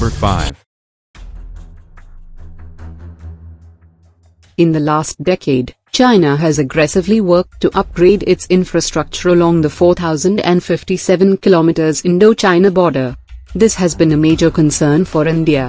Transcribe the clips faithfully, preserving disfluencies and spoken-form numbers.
Number five. In the last decade, China has aggressively worked to upgrade its infrastructure along the four thousand fifty-seven kilometers Indo-China border. This has been a major concern for India.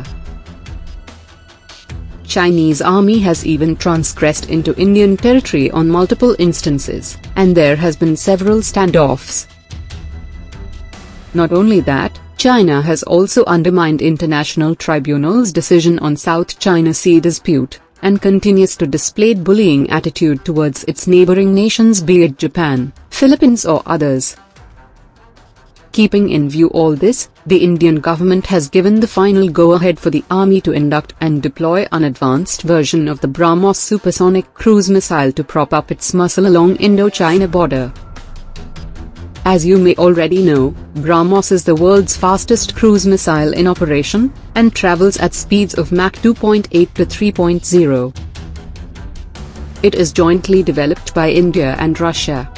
Chinese army has even transgressed into Indian territory on multiple instances, and there has been several standoffs. Not only that, China has also undermined international tribunals' decision on South China Sea dispute, and continues to display bullying attitude towards its neighboring nations, be it Japan, Philippines or others. Keeping in view all this, the Indian government has given the final go-ahead for the army to induct and deploy an advanced version of the Brahmos supersonic cruise missile to prop up its muscle along Indo-China border. As you may already know, Brahmos is the world's fastest cruise missile in operation, and travels at speeds of Mach two point eight to three point zero. It is jointly developed by India and Russia.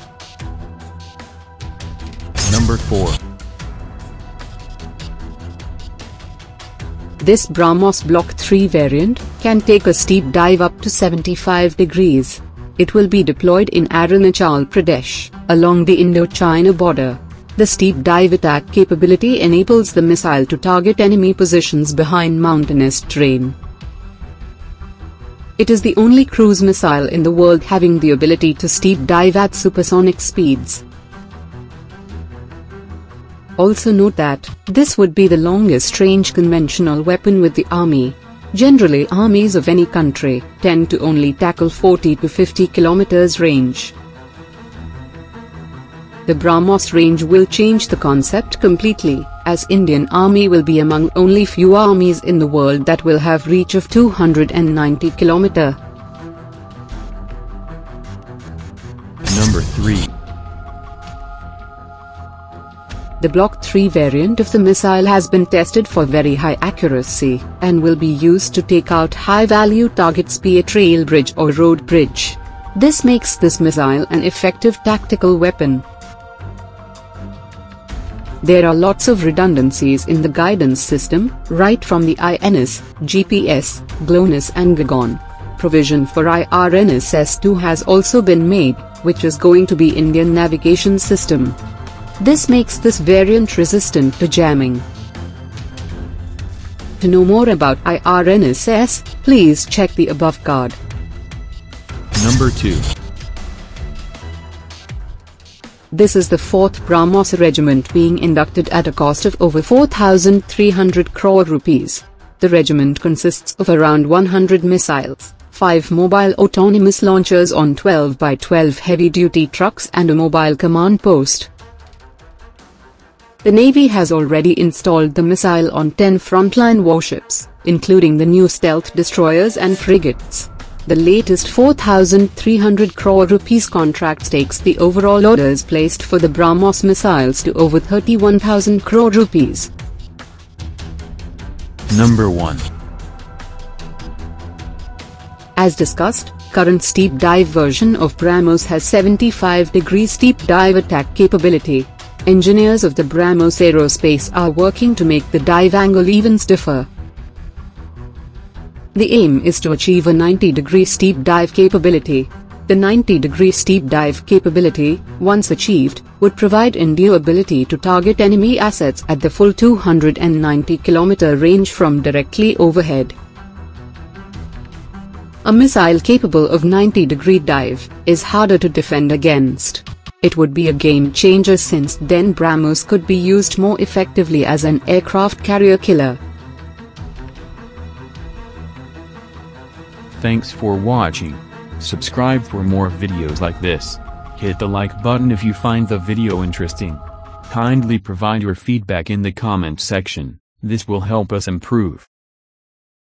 Number four. This Brahmos Block three variant can take a steep dive up to seventy-five degrees. It will be deployed in Arunachal Pradesh, along the Indo-China border. The steep dive attack capability enables the missile to target enemy positions behind mountainous terrain. It is the only cruise missile in the world having the ability to steep dive at supersonic speeds. Also note that, this would be the longest-range conventional weapon with the army. Generally, armies of any country tend to only tackle forty to fifty kilometers range. The Brahmos range will change the concept completely, as Indian Army will be among only few armies in the world that will have reach of two hundred ninety kilometers. Number three. The Block three variant of the missile has been tested for very high accuracy, and will be used to take out high-value targets, be it rail bridge or road bridge. This makes this missile an effective tactical weapon. There are lots of redundancies in the guidance system, right from the I N S, G P S, GLONASS and GAGON. Provision for I R N S S two has also been made, which is going to be Indian navigation system. This makes this variant resistant to jamming. To know more about I R N S S, please check the above card. Number two. This is the fourth Brahmos regiment being inducted at a cost of over four thousand three hundred crore rupees. The regiment consists of around one hundred missiles, five mobile autonomous launchers on twelve by twelve heavy-duty trucks and a mobile command post. The Navy has already installed the missile on ten frontline warships, including the new stealth destroyers and frigates. The latest four thousand three hundred crore rupees contract takes the overall orders placed for the Brahmos missiles to over thirty-one thousand crore rupees. Number one. As discussed, current steep dive version of Brahmos has seventy-five degree steep dive attack capability. Engineers of the Brahmos Aerospace are working to make the dive angle even stiffer. The aim is to achieve a ninety degree steep dive capability. The ninety degree steep dive capability, once achieved, would provide India ability to target enemy assets at the full two hundred ninety kilometer range from directly overhead. A missile capable of ninety degree dive is harder to defend against. It would be a game changer, since then Brahmos could be used more effectively as an aircraft carrier killer. Thanks for watching. Subscribe for more videos like this. Hit the like button if you find the video interesting. Kindly provide your feedback in the comment section. This will help us improve.